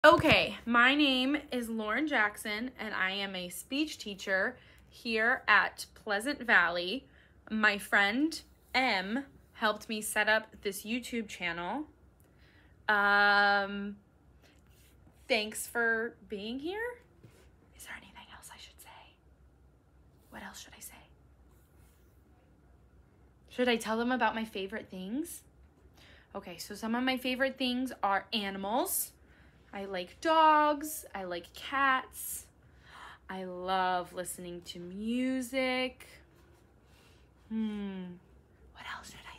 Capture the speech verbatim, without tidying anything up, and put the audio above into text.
Okay, my name is Lauren Jackson, and I am a speech teacher here at Pleasant Valley. My friend M helped me set up this YouTube channel. Um, thanks for being here. Is there anything else I should say? What else should I say? Should I tell them about my favorite things? Okay, so some of my favorite things are animals. I like dogs. I like cats. I love listening to music. Hmm. What else should